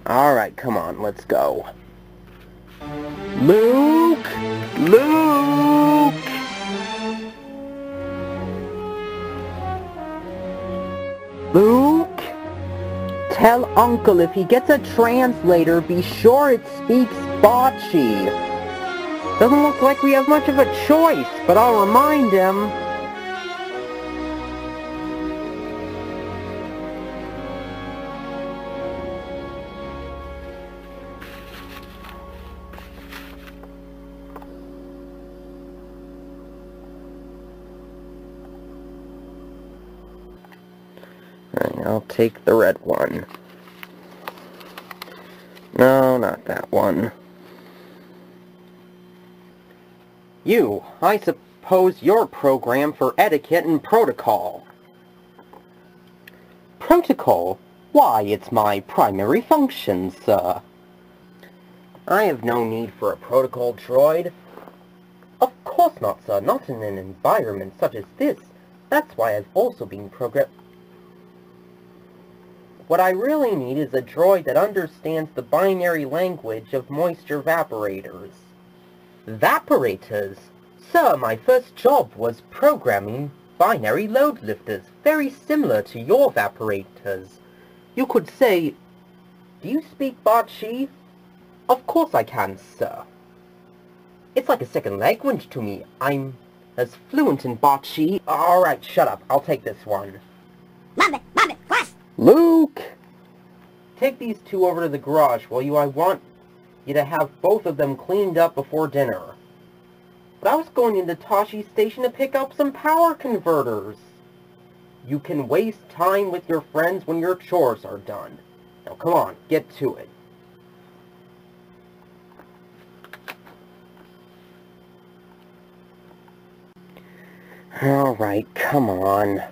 Alright, come on, let's go. Luke! Luke! Luke? Tell Uncle if he gets a translator, be sure it speaks Bocce. Doesn't look like we have much of a choice, but I'll remind him. Alright, I'll take the red one. No, not that one. You, I suppose you're programmed for etiquette and protocol. Protocol? Why, it's my primary function, sir. I have no need for a protocol droid. Of course not, sir. Not in an environment such as this. That's why I've also been programmed. What I really need is a droid that understands the binary language of moisture evaporators. Evaporators? Sir, my first job was programming binary load lifters, very similar to your evaporators. You could say, do you speak Bocce? Of course I can, sir. It's like a second language to me. I'm as fluent in Bocce. Alright, shut up. I'll take this one. Mom, what? Luke! Take these two over to the garage, will you? I want you to have both of them cleaned up before dinner. But I was going into Toshi's station to pick up some power converters. You can waste time with your friends when your chores are done. Now come on, get to it. Alright, come on.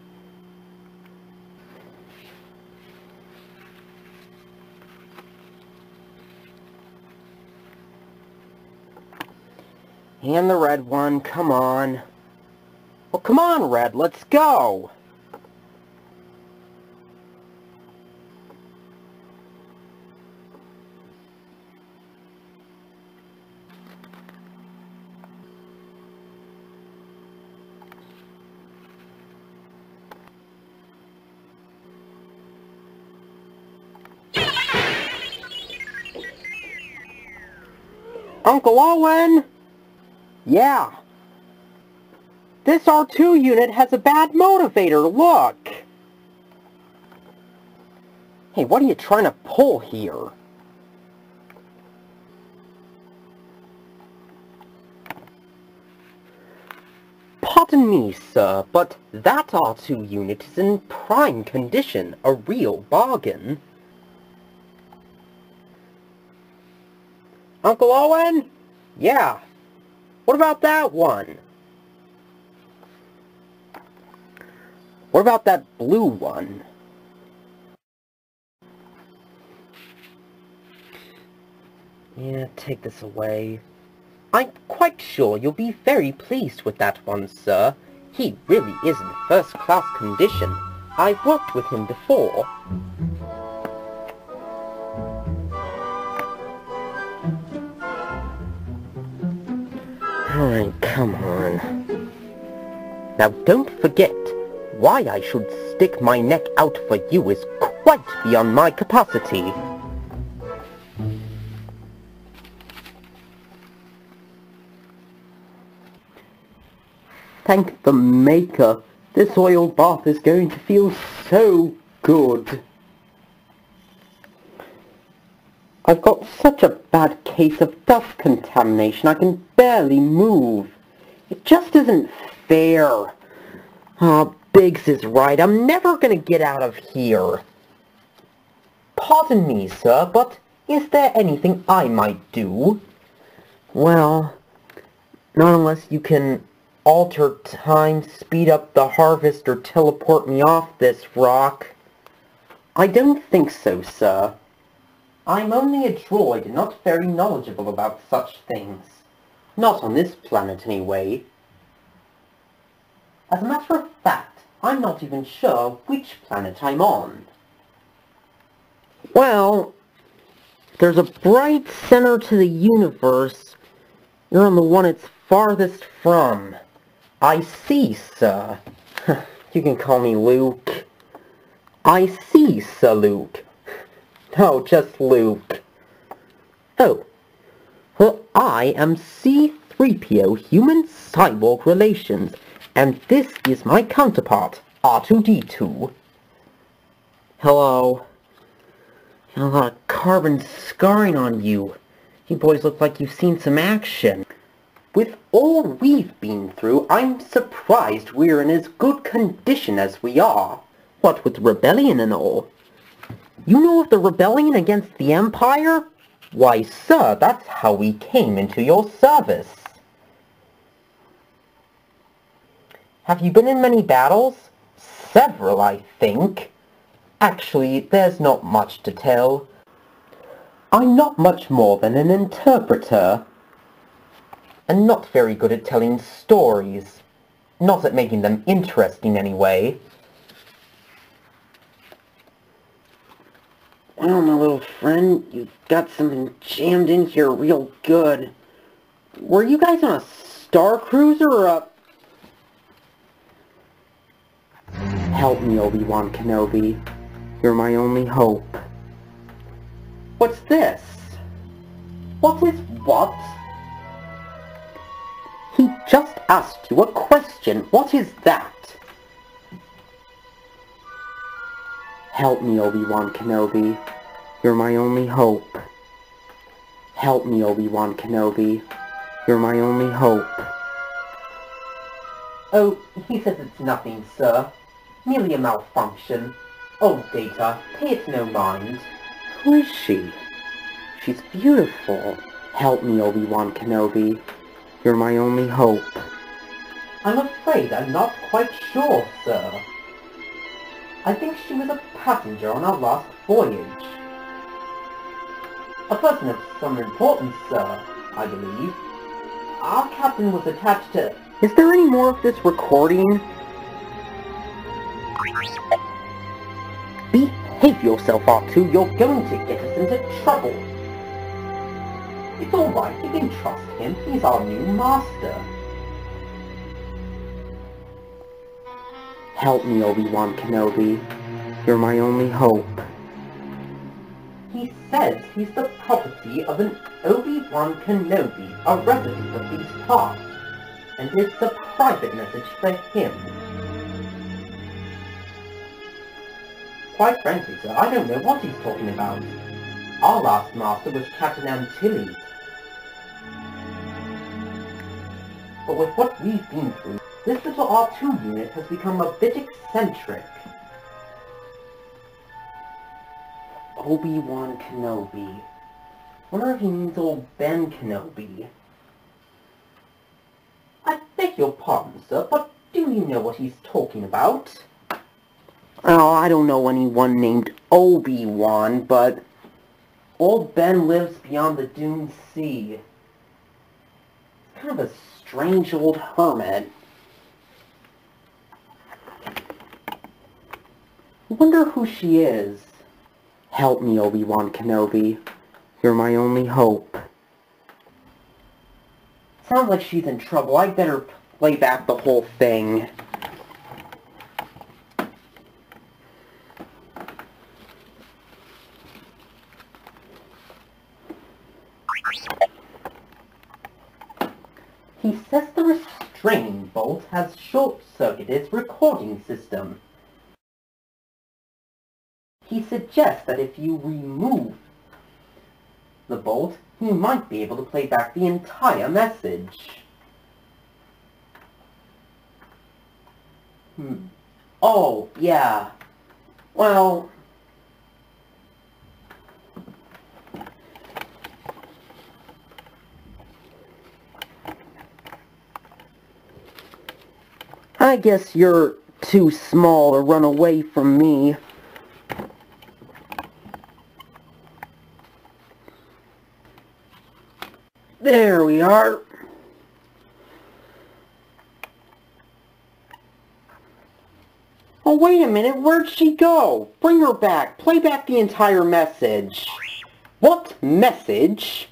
And the red one, come on. Well, come on, Red, let's go! Uncle Owen! Yeah. This R2 unit has a bad motivator, look! Hey, what are you trying to pull here? Pardon me, sir, but that R2 unit is in prime condition, a real bargain. Uncle Owen? Yeah. What about that one? What about that blue one? Yeah, take this away. I'm quite sure you'll be very pleased with that one, sir. He really is in first-class condition. I've worked with him before. Alright, come on. Now don't forget, why I should stick my neck out for you is quite beyond my capacity. Thank the Maker, this oil bath is going to feel so good. I've got such a bad case of dust contamination I can barely move. It just isn't fair. Biggs is right. I'm never gonna get out of here. Pardon me, sir, but is there anything I might do? Well, not unless you can alter time, speed up the harvest, or teleport me off this rock. I don't think so, sir. I'm only a droid and not very knowledgeable about such things. Not on this planet, anyway. As a matter of fact, I'm not even sure which planet I'm on. Well, There's a bright center to the universe. You're on the one it's farthest from. I see, sir. You can call me Luke. I see, Sir Luke. No, just Luke. Oh. Well, I am C-3PO Human Cyborg Relations, and this is my counterpart, R2-D2. Hello. A lot of carbon scarring on you. You boys look like you've seen some action. With all we've been through, I'm surprised we're in as good condition as we are. What with rebellion and all? You know of the rebellion against the Empire? Why, sir, that's how we came into your service. Have you been in many battles? Several, I think. Actually, there's not much to tell. I'm not much more than an interpreter, and not very good at telling stories. Not at making them interesting, anyway. Well, my little friend, you got something jammed in here real good. Were you guys on a Star Cruiser or a... Help me, Obi-Wan Kenobi. You're my only hope. What's this? What is what? He just asked you a question. What is that? Help me, Obi-Wan Kenobi. You're my only hope. Help me, Obi-Wan Kenobi. You're my only hope. Oh, he says it's nothing, sir. Merely a malfunction. Oh, Data, pay it no mind. Who is she? She's beautiful. Help me, Obi-Wan Kenobi. You're my only hope. I'm afraid I'm not quite sure, sir. I think she was a passenger on our last voyage. A person of some importance, sir, I believe. Our captain was attached to... Is there any more of this recording? Behave yourself, R2. You're going to get us into trouble. It's alright, you can trust him. He's our new master. Help me, Obi-Wan Kenobi. You're my only hope. He says he's the property of an Obi-Wan Kenobi, a resident of these parts, and it's a private message for him. Quite frankly, sir, I don't know what he's talking about. Our last master was Captain Antilles. But with what we've been through, this little R2 unit has become a bit eccentric. Obi-Wan Kenobi. Wonder if he means old Ben Kenobi. I beg your pardon, sir, but do you know what he's talking about? Oh, I don't know anyone named Obi-Wan, but... Old Ben lives beyond the Dune Sea. He's kind of a strange old hermit. I wonder who she is. Help me, Obi-Wan Kenobi. You're my only hope. Sounds like she's in trouble. I'd better play back the whole thing. He says the restraining bolt has short-circuited his recording system. He suggests that if you remove the bolt, he might be able to play back the entire message. Oh, yeah. Well... I guess you're too small to run away from me. There we are. Oh, wait a minute, where'd she go? Bring her back. Play back the entire message. What message?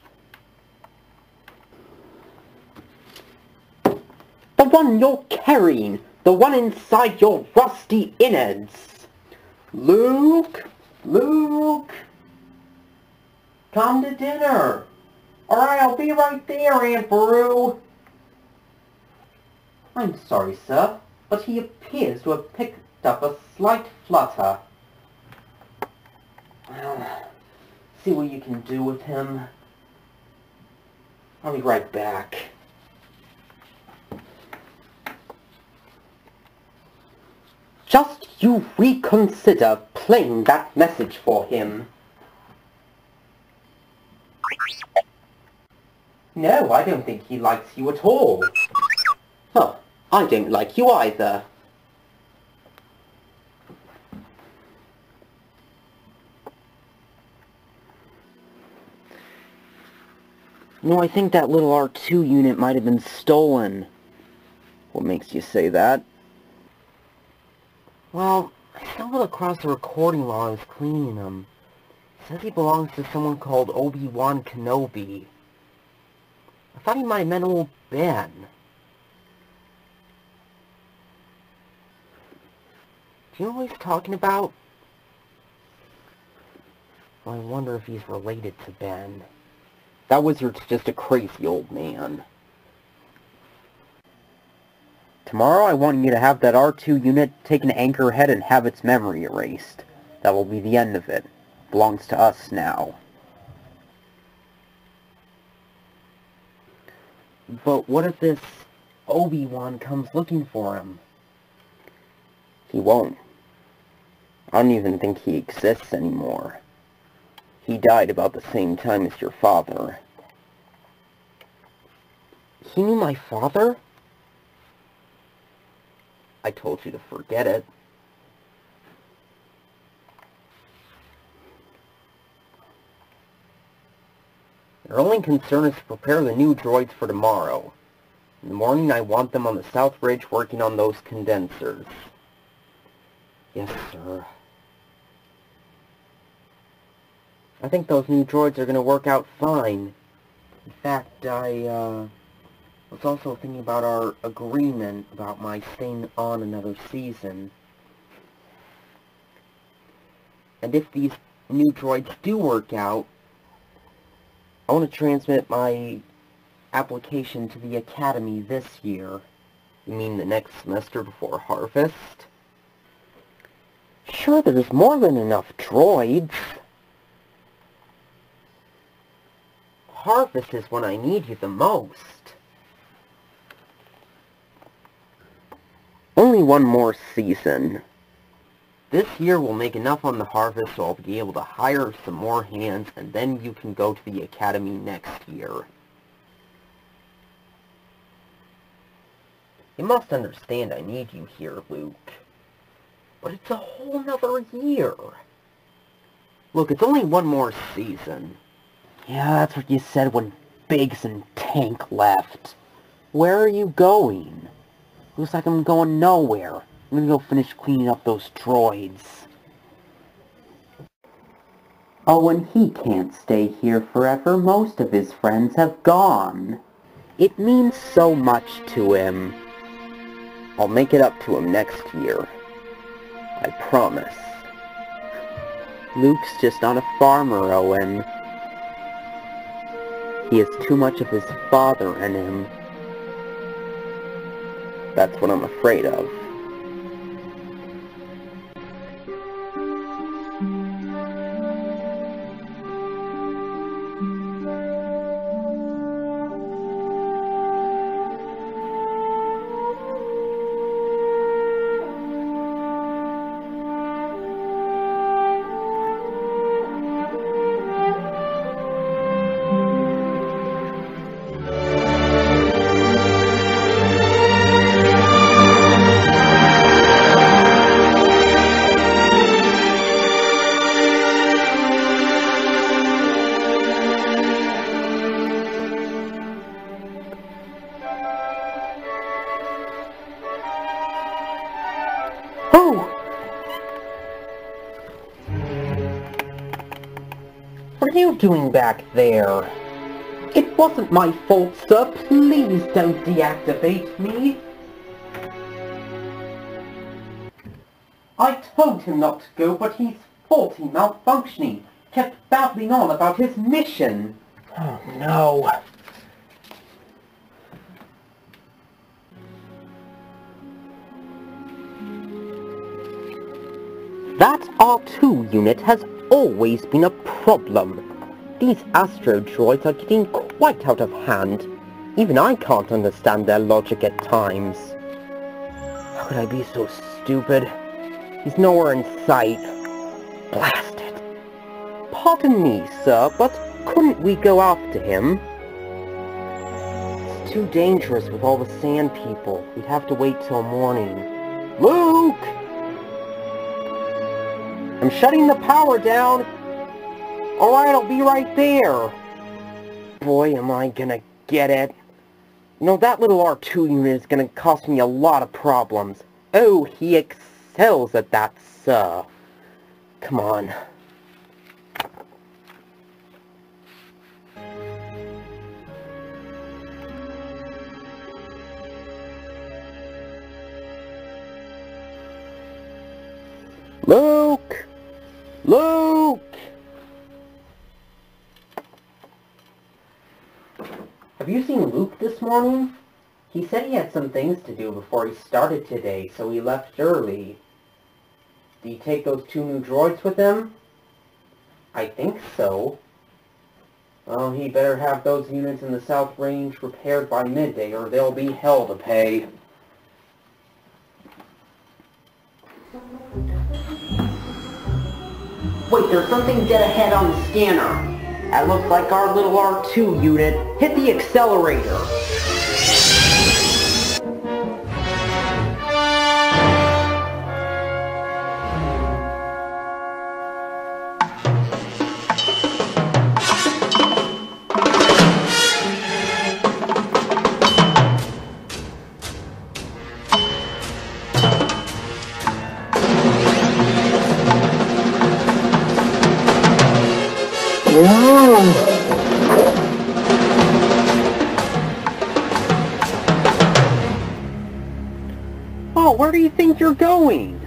The one you're carrying. The one inside your rusty innards. Luke? Luke? Come to dinner. Alright, I'll be right there, Aunt Beru. I'm sorry, sir, but he appears to have picked up a slight flutter. Well, see what you can do with him. I'll be right back. Just you reconsider playing that message for him. No, I don't think he likes you at all. Huh, I don't like you either. No, I think that little R2 unit might have been stolen. What makes you say that? Well, I stumbled across a recording while I was cleaning them. It says he belongs to someone called Obi-Wan Kenobi. I thought he might have meant old Ben. Do you know what he's talking about? Well, I wonder if he's related to Ben. That wizard's just a crazy old man. Tomorrow I want you to have that R2 unit take an anchor head and have its memory erased. That will be the end of it. Belongs to us now. But what if this Obi-Wan comes looking for him? He won't. I don't even think he exists anymore. He died about the same time as your father. He knew my father? I told you to forget it. Their only concern is to prepare the new droids for tomorrow. In the morning I want them on the South Ridge working on those condensers. Yes, sir. I think those new droids are going to work out fine. In fact, I was also thinking about our agreement about my staying on another season. And if these new droids do work out, I want to transmit my application to the Academy this year. You mean the next semester before Harvest? Sure, there's more than enough droids. Harvest is when I need you the most. Only one more season. This year we'll make enough on the Harvest so I'll be able to hire some more hands, and then you can go to the Academy next year. You must understand I need you here, Luke. But it's a whole nother year. Look, it's only one more season. Yeah, that's what you said when Biggs and Tank left. Where are you going? Looks like I'm going nowhere. I'm gonna go finish cleaning up those droids. Oh, and he can't stay here forever. Most of his friends have gone. It means so much to him. I'll make it up to him next year. I promise. Luke's just not a farmer, Owen. He has too much of his father in him. That's what I'm afraid of. are you doing back there? It wasn't my fault, sir. Please don't deactivate me. I told him not to go, but he's faulty malfunctioning. Kept babbling on about his mission. Oh no. That R2 unit has always been a problem. These astro droids are getting quite out of hand. Even I can't understand their logic at times. How could I be so stupid? He's nowhere in sight. Blast it. Pardon me, sir, but couldn't we go after him? It's too dangerous with all the sand people. We'd have to wait till morning. Luke! I'm shutting the power down. Alright, I'll be right there. Boy, am I gonna get it. You know, that little R2 unit is gonna cost me a lot of problems. Oh, he excels at that, sir. Come on. Luke! Luke! Have you seen Luke this morning? He said he had some things to do before he started today, so he left early. Did he take those 2 new droids with him? I think so. Well, he better have those units in the South Range repaired by midday, or they'll be hell to pay. Wait, there's something dead ahead on the scanner. That looks like our little R2 unit. Hit the accelerator. Oh, where do you think you're going?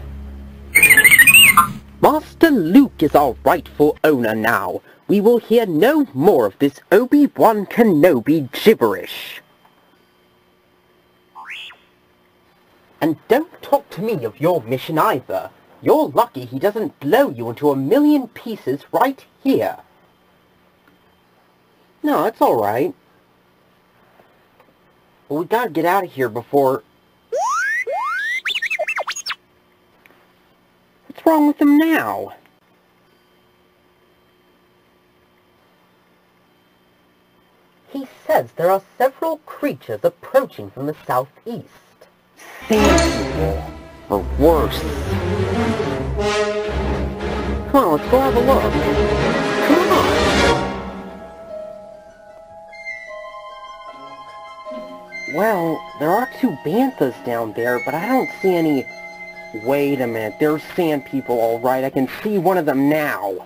Master Luke is our rightful owner now. We will hear no more of this Obi-Wan Kenobi gibberish. And don't talk to me of your mission either. You're lucky he doesn't blow you into a million pieces right here. No, it's alright. But we gotta get out of here before... What's wrong with him now? He says there are several creatures approaching from the southeast. Sand people, or worse. Come on, let's go have a look. Come on! Well, there are 2 banthas down there, but I don't see any... Wait a minute, there's sand people, alright. I can see one of them now.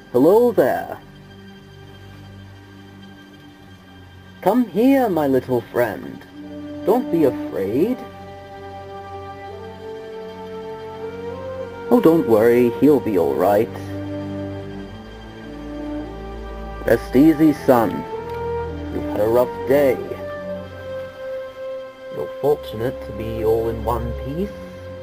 Hello there. Come here, my little friend. Don't be afraid. Oh, don't worry, he'll be alright. Rest easy, son. You've had a rough day. You're fortunate to be all in one piece.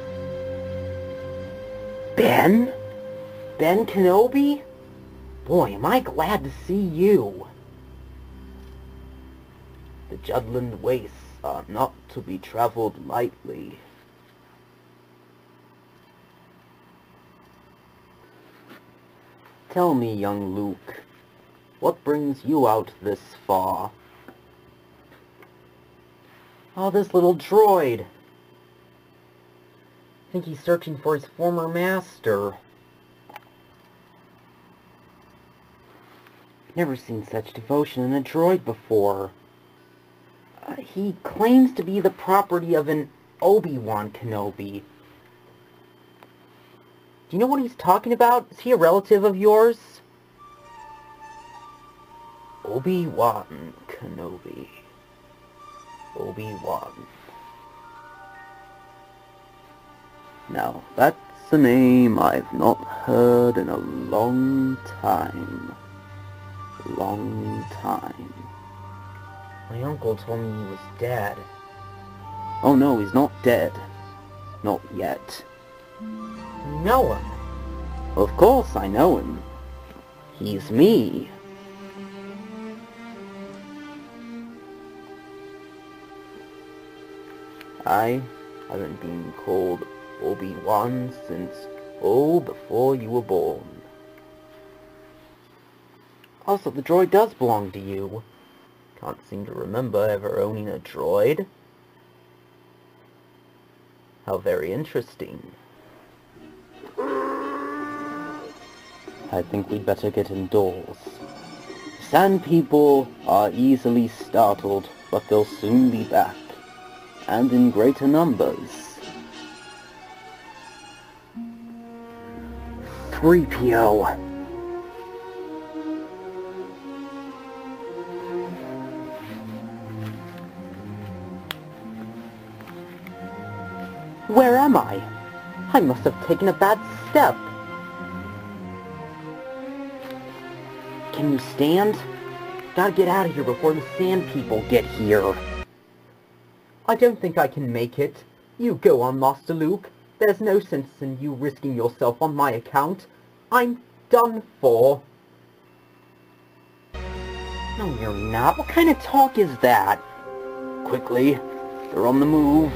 Ben? Ben Kenobi? Boy, am I glad to see you. The Judland wastes are not to be traveled lightly. Tell me, young Luke, what brings you out this far? Oh, this little droid. I think he's searching for his former master. Never seen such devotion in a droid before. He claims to be the property of an Obi-Wan Kenobi. Do you know what he's talking about? Is he a relative of yours? Obi-Wan Kenobi. Obi-Wan. Now, that's a name I've not heard in a long time. Long time. My uncle told me he was dead. Oh no, he's not dead. Not yet. You know him? Of course I know him. He's me. I haven't been called Obi-Wan since, before you were born. Also, the droid does belong to you. Can't seem to remember ever owning a droid. How very interesting. I think we'd better get indoors. Sand people are easily startled, but they'll soon be back, and in greater numbers. 3PO. Where am I? I must have taken a bad step. Can you stand? Gotta get out of here before the sand people get here. I don't think I can make it. You go on, Master Luke. There's no sense in you risking yourself on my account. I'm done for. No, you're not. What kind of talk is that? Quickly, they're on the move.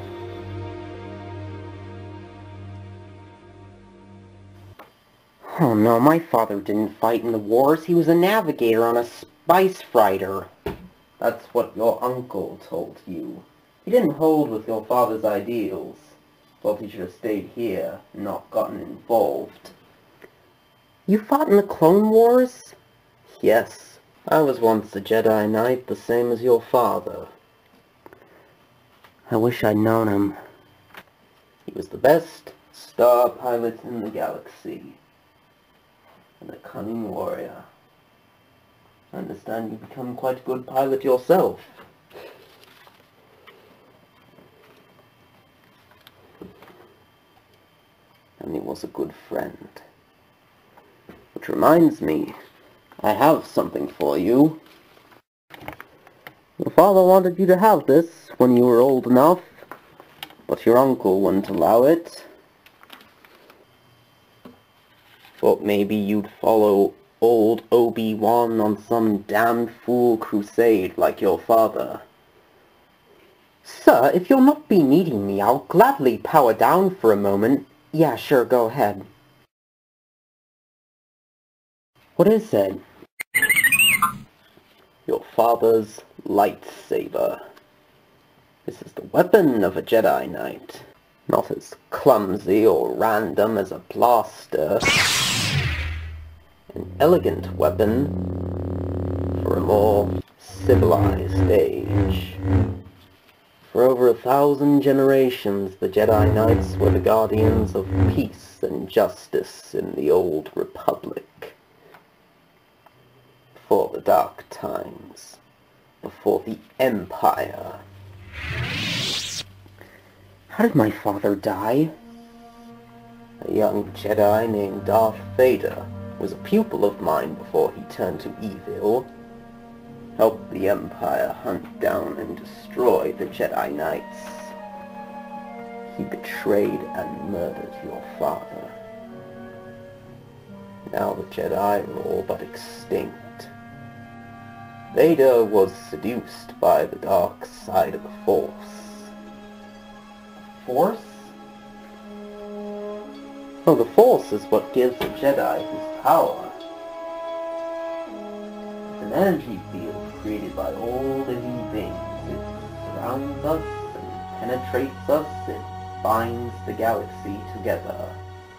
Oh no, my father didn't fight in the wars. He was a navigator on a spice freighter. That's what your uncle told you. He didn't hold with your father's ideals. Thought he should have stayed here, not gotten involved. You fought in the Clone Wars? Yes. I was once a Jedi Knight, the same as your father. I wish I'd known him. He was the best star pilot in the galaxy. And a cunning warrior. I understand you've become quite a good pilot yourself. And he was a good friend. Which reminds me, I have something for you. Your father wanted you to have this when you were old enough, but your uncle wouldn't allow it. Thought maybe you'd follow old Obi-Wan on some damned fool crusade like your father. Sir, if you'll not be needing me, I'll gladly power down for a moment. Yeah, sure, go ahead. What is it? Your father's lightsaber. This is the weapon of a Jedi Knight. Not as clumsy or random as a blaster. An elegant weapon for a more civilized age. For over 1,000 generations, the Jedi Knights were the guardians of peace and justice in the Old Republic. before the dark times, before the Empire. How did my father die? A young Jedi named Darth Vader was a pupil of mine before he turned to evil. Helped the Empire hunt down and destroy the Jedi Knights. He betrayed and murdered your father. Now the Jedi are all but extinct. Vader was seduced by the dark side of the Force. Force? Oh, the Force is what gives the Jedi his power. It's an energy field created by all living beings. It surrounds us and penetrates us. It binds the galaxy together.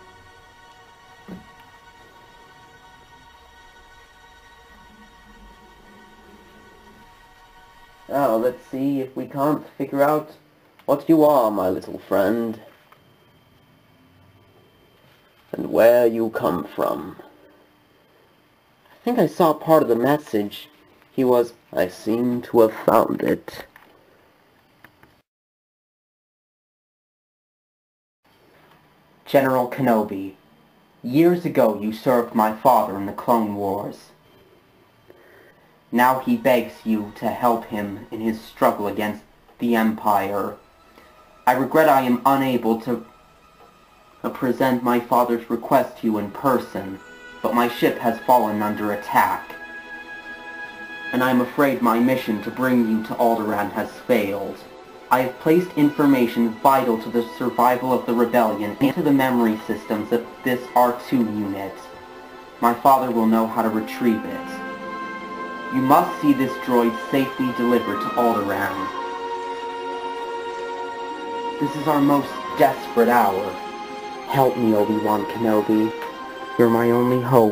Now, let's see if we can't figure out what you are, my little friend, and where you come from. I think I saw part of the message. I seem to have found it. General Kenobi, years ago you served my father in the Clone Wars. Now he begs you to help him in his struggle against the Empire. I regret I am unable to present my father's request to you in person, but my ship has fallen under attack, and I am afraid my mission to bring you to Alderaan has failed. I have placed information vital to the survival of the rebellion into the memory systems of this R2 unit. My father will know how to retrieve it. You must see this droid safely delivered to Alderaan. This is our most desperate hour. Help me, Obi-Wan Kenobi. You're my only hope.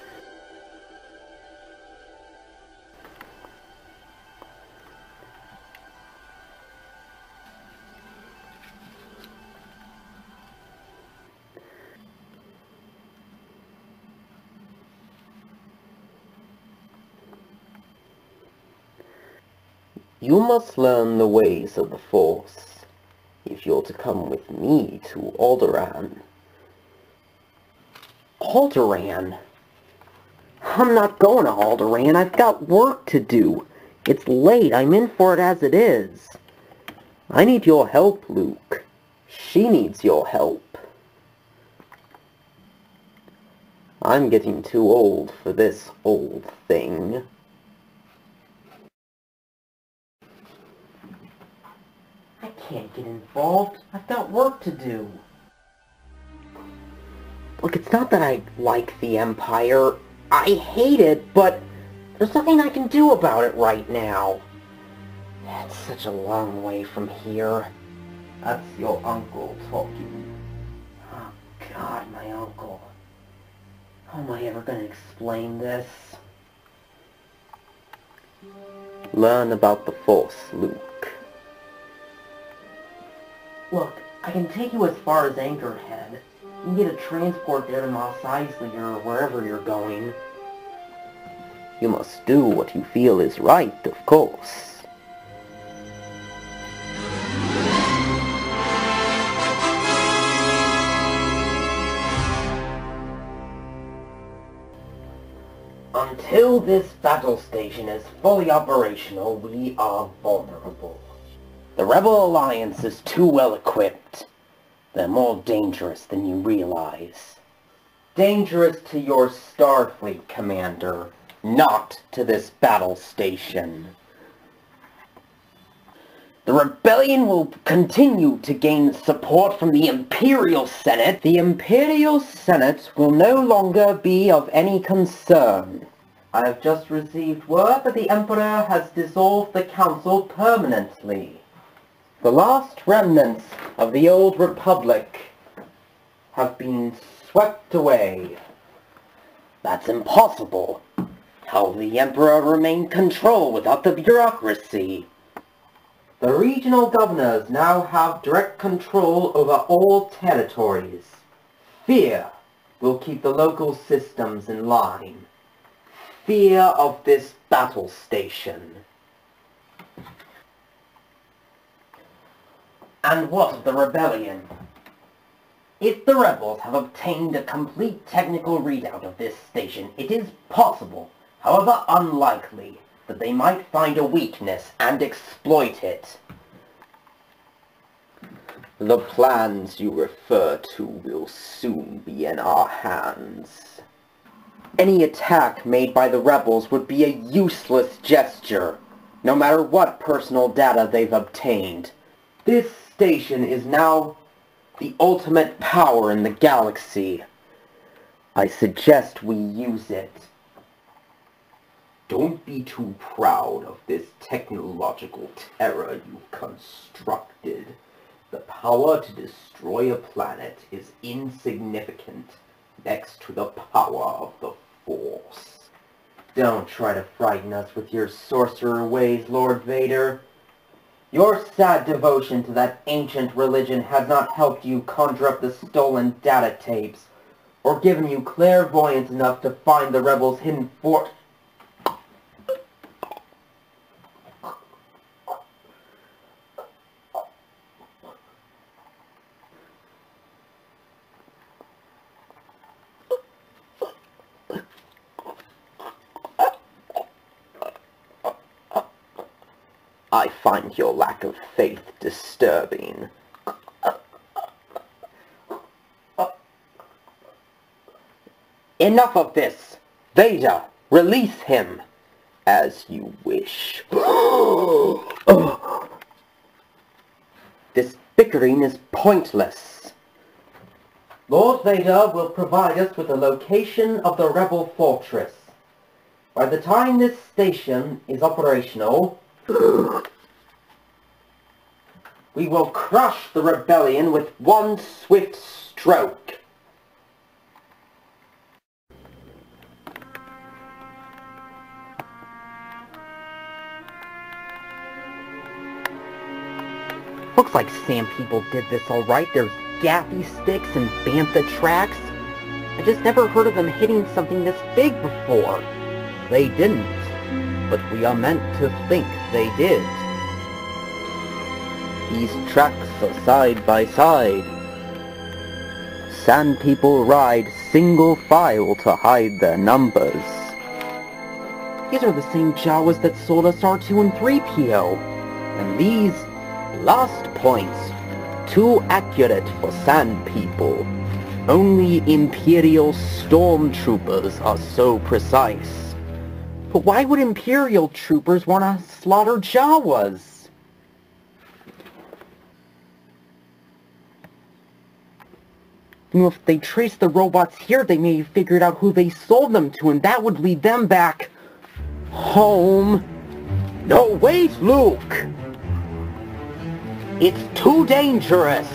You must learn the ways of the Force, if you're to come with me to Alderaan. Alderaan? I'm not going to Alderaan. I've got work to do. It's late. I'm in for it as it is. I need your help, Luke. She needs your help. I'm getting too old for this old thing. I can't get involved. I've got work to do. Look, it's not that I like the Empire. I hate it, but there's nothing I can do about it right now. It's such a long way from here. That's your uncle talking. Oh, God, my uncle. How am I ever going to explain this? Learn about the Force, Luke. Look, I can take you as far as Anchorhead. You can get a transport there to Mos Eisley or wherever you're going. You must do what you feel is right, of course. Until this battle station is fully operational, we are vulnerable. The Rebel Alliance is too well equipped. They're more dangerous than you realize. Dangerous to your Starfleet, Commander, not to this battle station. The rebellion will continue to gain support from the Imperial Senate. The Imperial Senate will no longer be of any concern. I have just received word that the Emperor has dissolved the Council permanently. The last remnants of the old Republic have been swept away. That's impossible. How will the Emperor remain control without the bureaucracy? The regional governors now have direct control over all territories. Fear will keep the local systems in line. fear of this battle station. And what of the rebellion? If the rebels have obtained a complete technical readout of this station, it is possible, however unlikely, that they might find a weakness and exploit it. The plans you refer to will soon be in our hands. Any attack made by the rebels would be a useless gesture, no matter what personal data they've obtained. This station is now the ultimate power in the galaxy. I suggest we use it. Don't be too proud of this technological terror you've constructed. The power to destroy a planet is insignificant next to the power of the Force. Don't try to frighten us with your sorcerer ways, Lord Vader. Your sad devotion to that ancient religion has not helped you conjure up the stolen data tapes, or given you clairvoyance enough to find the rebels' hidden fort. I find your lack of faith disturbing. Enough of this! Vader, release him! As you wish. This bickering is pointless. Lord Vader will provide us with the location of the rebel fortress. By the time this station is operational, we will crush the rebellion with one swift stroke. Looks like Sand People did this alright. There's gaffy sticks and bantha tracks. I just never heard of them hitting something this big before. They didn't, but we are meant to think they did. These tracks are side by side. Sand People ride single file to hide their numbers. These are the same Jawas that sold us R2 and 3PO. And these last points, too accurate for Sand People. Only Imperial stormtroopers are so precise. But why would Imperial troopers want to slaughter Jawas? You know, if they trace the robots here, they may have figured out who they sold them to, and that would lead them back home. No, wait, Luke! It's too dangerous!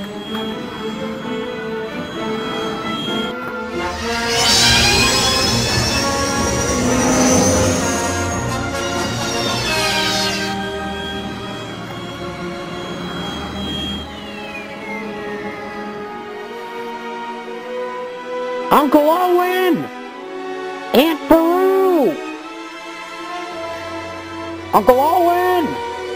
Uncle Owen! Aunt Beru! Uncle Owen!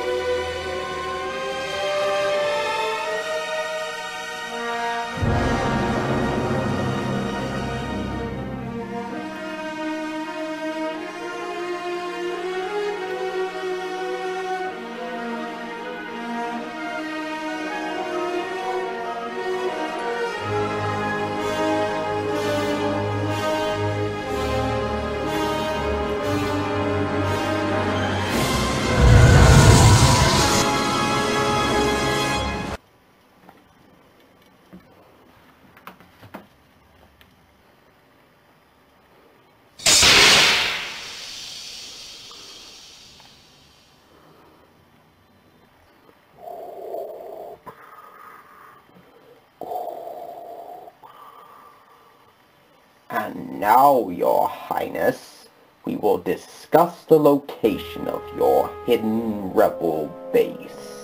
And now, Your Highness, we will discuss the location of your hidden rebel base.